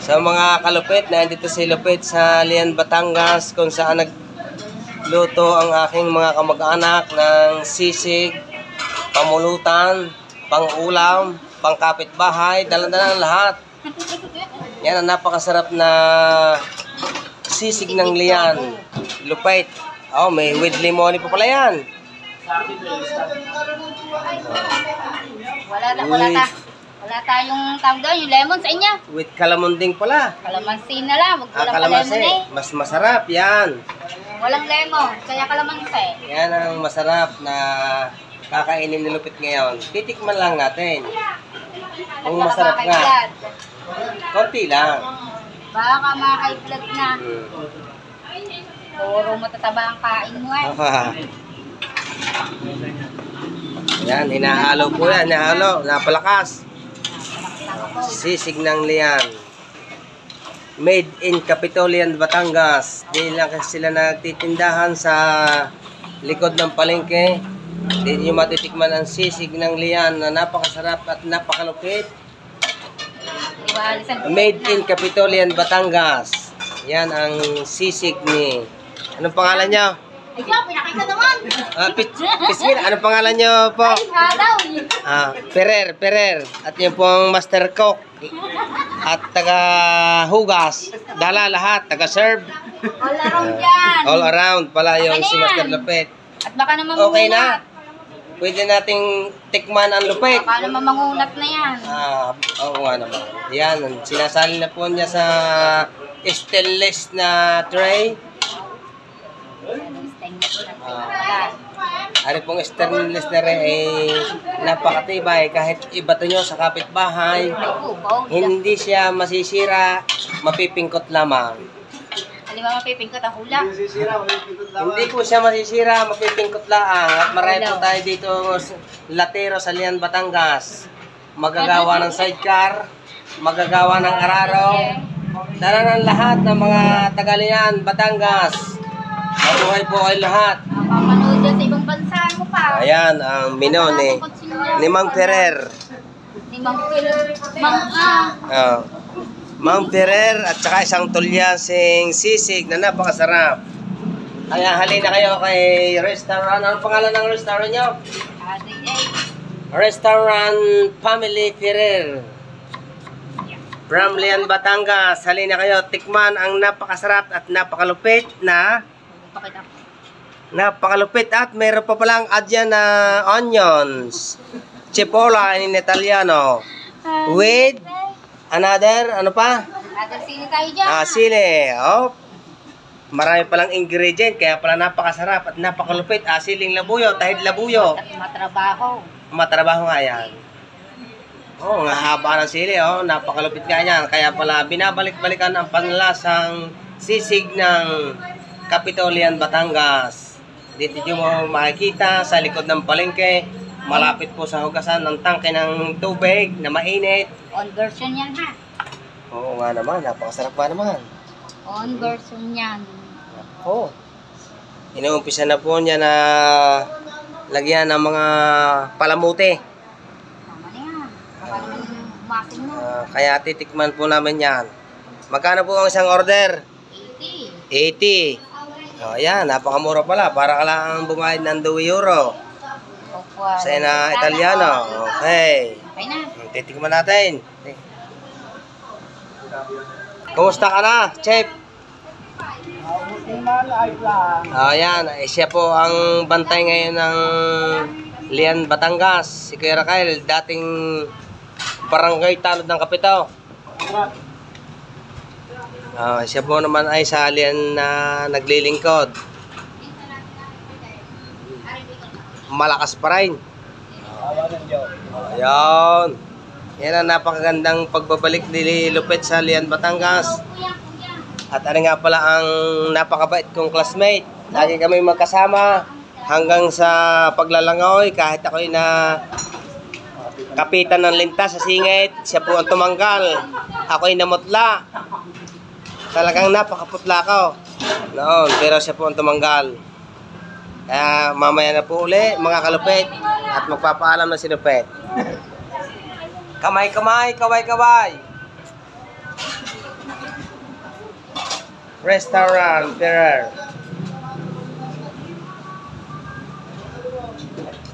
Sa mga kalupit, nandito si Lupit sa Lian, Batangas, kung saan nagluto ang aking mga kamag-anak ng sisig, pamulutan, pang-ulam, pang-kapitbahay, dalan-dalan lahat. Yan ang napakasarap na sisig ng Lian. Lupit. Oh, may with limoni pa pala yan. Wala tayong tawag doon, yung lemon sa inyo. With calamonding pala. Kalamansi na lang, wag walang Kalamansi. lemon eh. Mas masarap yan. Walang lemon, kaya kalamansi. Yan ang masarap na kakainin ni Lupit ngayon. Titikman lang natin. Kung masarap nga. Konti lang. Baka makakaiblad na. Puro matataba ang kain mo eh. Yan, hinahalo po yan. Hinahalo. Napalakas. Sisig ng Lian. Made in Capitolian, Batangas. Di lang kasi sila nagtitindahan sa likod ng palengke. Di nyo matitikman ang sisig ng Lian na napakasarap at napakalupit. Made in Capitolian, Batangas. Yan ang sisig ni... Anong pangalan nyo? Ayun, pinakita naman. Pismin, anong pangalan nyo po? Perer. At yung pong master cook. At taga-hugas. Dala lahat, taga-serve. All around yan. All around pala yung si Master Lupit. At baka naman Okay mangunat. na. Pwede nating tikman ang Lupit. Baka naman mangunat na yan. Oo nga naman. Yan, sinasali na po niya sa stainless na tray. Ano pong stainless na rin ay napakatibay. Kahit ibato nyo sa kapitbahay, hindi siya masisira, mapipingkot lamang. Hindi ba mapipingkot ang hula? Hindi po siya masisira, mapipingkot lang. At marami po tayo dito latero sa Lian, Batangas. Magagawa ng sidecar, magagawa ng araro. Dala ng lahat ng mga taga-Lian, Batangas. Mabuhay po kayo lahat. Mapapanood dyan sa ibang bansa mo pa. Ayan, ang menu ni Mang Ferrer. Ni Mang Ferrer. Mang Ferrer at saka isang tulyasing sisig na napakasarap. Kaya halina kayo kay restaurant. Anong pangalan ng restaurant nyo? Restaurant Family Ferrer. From Lian, Batangas. Halina kayo, tikman ang napakasarap at napakalupit na at mayroon pa palang adyan na onions, cipolla in Italiano, with another, ano pa? Another sili tayo dyan. Sili. Oh, marami palang ingredient, kaya pala napakasarap at napakalupit. Siling labuyo, tahid labuyo. Matrabaho nga yan. Oh, nga haba ng sili, oh, napakalupit nga yan. Kaya pala binabalik-balikan ang panlasang sisig ng Capitolian, Batangas. Dito nyo mo makikita sa likod ng palengke, malapit po sa hugasan ng tangke ng tubig na mainit. On version yan ha. Oo nga naman, napakasarap pa naman. On version yan. Oo. Inuumpisa na po niya na lagyan ng mga palamuti. Tama na yan. Baka naman yung umakin mo. Kaya titikman po namin yan. Magkano po ang isang order? 80. 80. Ayan, napakamura pala. Para ka lang bumayad ng 2 euro. Sa na Italiano. Okay. Okay na. Titikman natin. Kumusta ka na, Chef? Ayan, siya po ang bantay ngayon ng Lian, Batangas. Si Kuya Raquel, dating barangay tanod ng Kapito. Siya po naman ay sa Lian na naglilingkod. Malakas pa rin. Ayan. Yan ang napakagandang pagbabalik ni Lupit sa Lian, Batangas. At ano nga pala ang napakabait kong classmate. Lagi kami magkasama hanggang sa paglalangoy. Kahit ako'y na kapitan ng lintas sa singit, siya po ang tumanggal. Ako'y namutla. Talagang napakaputla ko noon, pero siya po ang tumanggal. Kaya mamaya na po uli mga kalupit at magpapaalam na si Lupit. Kamay, kaway. Restaurant, Ferrer.